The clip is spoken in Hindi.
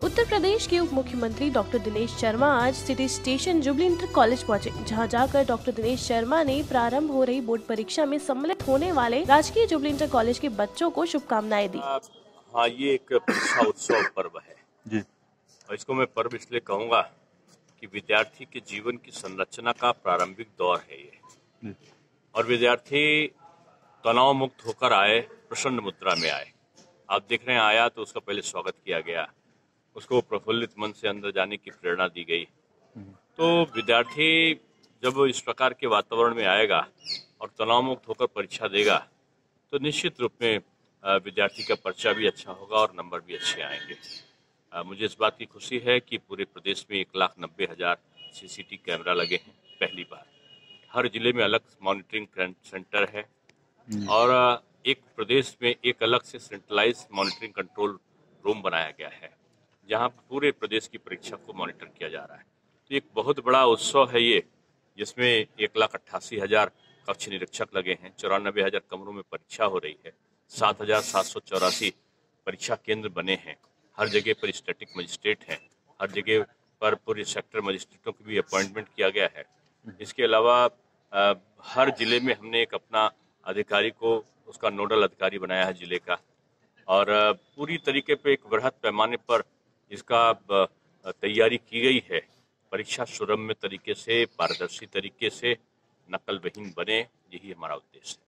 उत्तर प्रदेश के उप मुख्यमंत्री डॉक्टर दिनेश शर्मा आज City Station Jubilee Inter College पहुंचे, जहां जाकर डॉक्टर दिनेश शर्मा ने प्रारंभ हो रही बोर्ड परीक्षा में सम्मिलित होने वाले राजकीय जुबली इंटर कॉलेज के बच्चों को शुभकामनाएं दी। हाँ, ये एक परीक्षा उत्सव पर्व है जी। और इसको मैं पर्व इसलिए कहूँगा कि विद्यार्थी के जीवन की संरचना का प्रारंभिक दौर है ये जी। और विद्यार्थी तनाव मुक्त होकर आए, प्रसन्न मुद्रा में आए। आप देख रहे हैं, आया तो उसका पहले स्वागत किया गया, उसको प्रफुल्लित मन से अंदर जाने की प्रेरणा दी गई। तो विद्यार्थी जब इस प्रकार के वातावरण में आएगा और तनाव मुक्त होकर परीक्षा देगा तो निश्चित रूप में विद्यार्थी का पर्चा भी अच्छा होगा और नंबर भी अच्छे आएंगे। मुझे इस बात की खुशी है कि पूरे प्रदेश में 1,90,000 सीसीटीवी कैमरा लगे हैं। पहली बार हर जिले में अलग मॉनिटरिंग सेंटर है और एक प्रदेश में एक अलग से सेंट्रलाइज मॉनिटरिंग कंट्रोल रूम बनाया गया है, जहां पूरे प्रदेश की परीक्षा को मॉनिटर किया जा रहा है। तो एक बहुत बड़ा उत्सव है ये, जिसमें 1,88,000 कक्ष निरीक्षक लगे हैं, 94,000 कमरों में परीक्षा हो रही है, 7,784 परीक्षा केंद्र बने हैं। हर जगह पर स्टैटिक मजिस्ट्रेट हैं, हर जगह पर पूरे सेक्टर मजिस्ट्रेटों की भी अपॉइंटमेंट किया गया है। इसके अलावा हर जिले में हमने एक अपना अधिकारी को उसका नोडल अधिकारी बनाया है जिले का, और पूरी तरीके पे एक वृहद पैमाने पर इसका तैयारी की गई है। परीक्षा सुरम्य तरीके से, पारदर्शी तरीके से, नकल विहीन बने, यही हमारा उद्देश्य है।